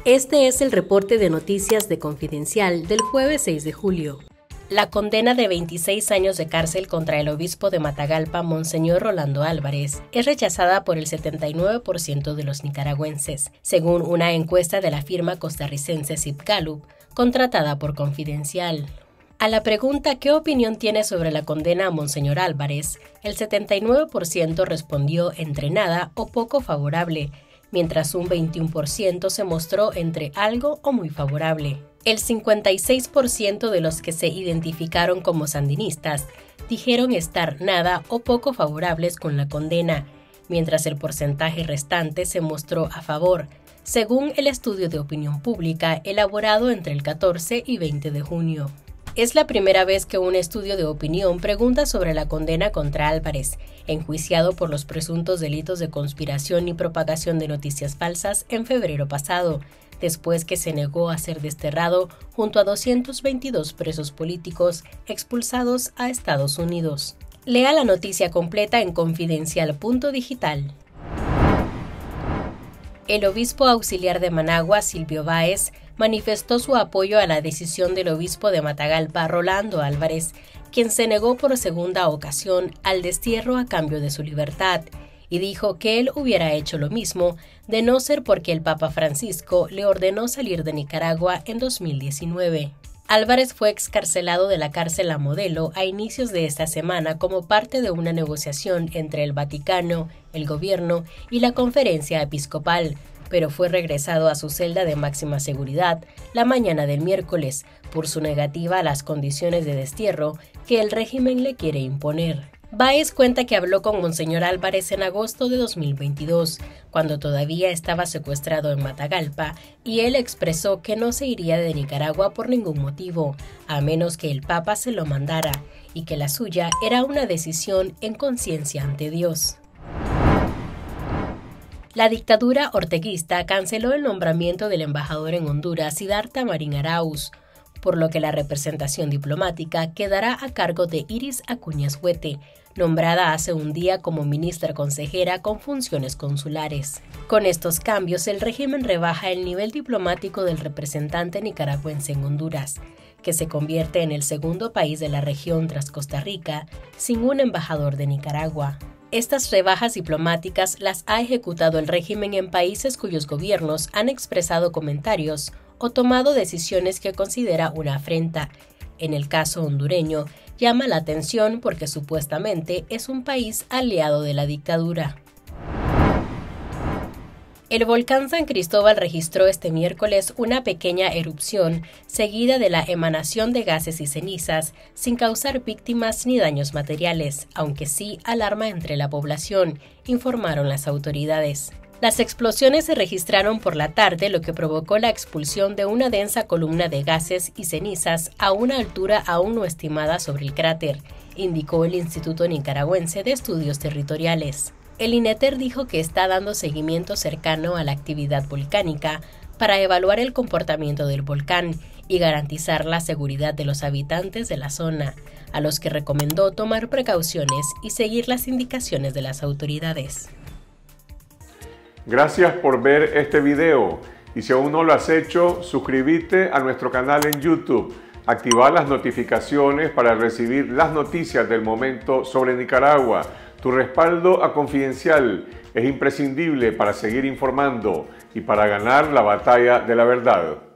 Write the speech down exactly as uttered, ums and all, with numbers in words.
Este es el reporte de noticias de Confidencial del jueves seis de julio. La condena de veintiséis años de cárcel contra el obispo de Matagalpa, Monseñor Rolando Álvarez, es rechazada por el setenta y nueve por ciento de los nicaragüenses, según una encuesta de la firma costarricense SIPGallup, contratada por Confidencial. A la pregunta ¿qué opinión tiene sobre la condena a Monseñor Álvarez?, el setenta y nueve por ciento respondió entre nada o poco favorable, mientras un veintiuno por ciento se mostró entre algo o muy favorable. El cincuenta y seis por ciento de los que se identificaron como sandinistas dijeron estar nada o poco favorables con la condena, mientras el porcentaje restante se mostró a favor, según el estudio de opinión pública elaborado entre el catorce y veinte de junio. Es la primera vez que un estudio de opinión pregunta sobre la condena contra Álvarez, enjuiciado por los presuntos delitos de conspiración y propagación de noticias falsas en febrero pasado, después que se negó a ser desterrado junto a doscientos veintidós presos políticos expulsados a Estados Unidos. Lea la noticia completa en confidencial punto digital. El obispo auxiliar de Managua, Silvio Báez, manifestó su apoyo a la decisión del obispo de Matagalpa, Rolando Álvarez, quien se negó por segunda ocasión al destierro a cambio de su libertad, y dijo que él hubiera hecho lo mismo de no ser porque el Papa Francisco le ordenó salir de Nicaragua en dos mil diecinueve. Álvarez fue excarcelado de la cárcel La Modelo a inicios de esta semana como parte de una negociación entre el Vaticano, el gobierno y la Conferencia Episcopal, pero fue regresado a su celda de máxima seguridad la mañana del miércoles por su negativa a las condiciones de destierro que el régimen le quiere imponer. Báez cuenta que habló con Monseñor Álvarez en agosto de dos mil veintidós, cuando todavía estaba secuestrado en Matagalpa, y él expresó que no se iría de Nicaragua por ningún motivo, a menos que el Papa se lo mandara, y que la suya era una decisión en conciencia ante Dios. La dictadura orteguista canceló el nombramiento del embajador en Honduras, Siddhartha Marín Arauz, por lo que la representación diplomática quedará a cargo de Iris Acuñas Huete, nombrada hace un día como ministra consejera con funciones consulares. Con estos cambios, el régimen rebaja el nivel diplomático del representante nicaragüense en Honduras, que se convierte en el segundo país de la región tras Costa Rica, sin un embajador de Nicaragua. Estas rebajas diplomáticas las ha ejecutado el régimen en países cuyos gobiernos han expresado comentarios o tomado decisiones que considera una afrenta. En el caso hondureño, llama la atención porque supuestamente es un país aliado de la dictadura. El volcán San Cristóbal registró este miércoles una pequeña erupción seguida de la emanación de gases y cenizas, sin causar víctimas ni daños materiales, aunque sí alarma entre la población, informaron las autoridades. Las explosiones se registraron por la tarde, lo que provocó la expulsión de una densa columna de gases y cenizas a una altura aún no estimada sobre el cráter, indicó el Instituto Nicaragüense de Estudios Territoriales. El INETER dijo que está dando seguimiento cercano a la actividad volcánica para evaluar el comportamiento del volcán y garantizar la seguridad de los habitantes de la zona, a los que recomendó tomar precauciones y seguir las indicaciones de las autoridades. Gracias por ver este video y si aún no lo has hecho, suscríbete a nuestro canal en YouTube, activa las notificaciones para recibir las noticias del momento sobre Nicaragua. Tu respaldo a Confidencial es imprescindible para seguir informando y para ganar la batalla de la verdad.